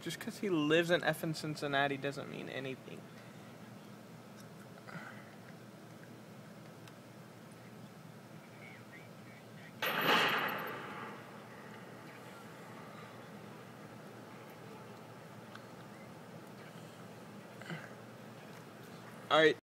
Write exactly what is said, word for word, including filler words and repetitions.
Just because he lives in effing Cincinnati doesn't mean anything. Alright.